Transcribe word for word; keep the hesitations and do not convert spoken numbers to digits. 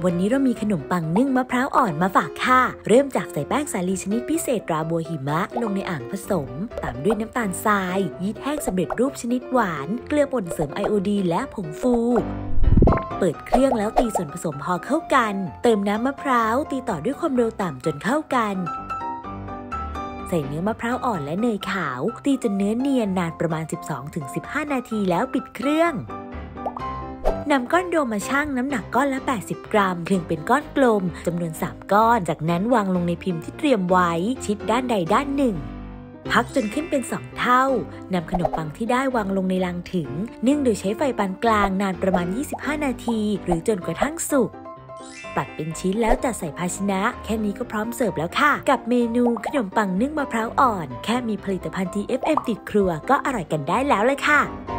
วันนี้เรามีขนมปังนึ่งมะพร้าวอ่อนมาฝากค่ะเริ่มจากใส่แป้งสาลีชนิดพิเศษตราบัวหิมะลงในอ่างผสมตามด้วยน้ำตาลทรายยีสต์แห้งสำเร็จรูปชนิดหวานเกลือป่นเสริมไอโอดีนและผงฟูเปิดเครื่องแล้วตีส่วนผสมพอเข้ากันเติมน้ำมะพร้าวตีต่อด้วยความเร็วต่ำจนเข้ากันใส่เนื้อมะพร้าวอ่อนและเนยขาวตีจนเนื้อเนียนนานประมาณ สิบสองถึงสิบห้า นาทีแล้วปิดเครื่องนำก้อนโดมาชั่งน้ำหนักก้อนละแปดสิบกรัมคลึงเป็นก้อนกลมจำนวนสามก้อนจากนั้นวางลงในพิมพ์ที่เตรียมไว้ชิดด้านใดด้านหนึ่งพักจนขึ้นเป็นสองเท่านำขนมปังที่ได้วางลงในลังถึงนึ่งโดยใช้ไฟปานกลางนานประมาณยี่สิบห้านาทีหรือจนกระทั่งสุกตัดเป็นชิ้นแล้วจัดใส่ภาชนะแค่นี้ก็พร้อมเสิร์ฟแล้วค่ะกับเมนูขนมปังนึ่งมะพร้าวอ่อนแค่มีผลิตภัณฑ์ ที เอฟ เอ็ม ติดครัวก็อร่อยกันได้แล้วเลยค่ะ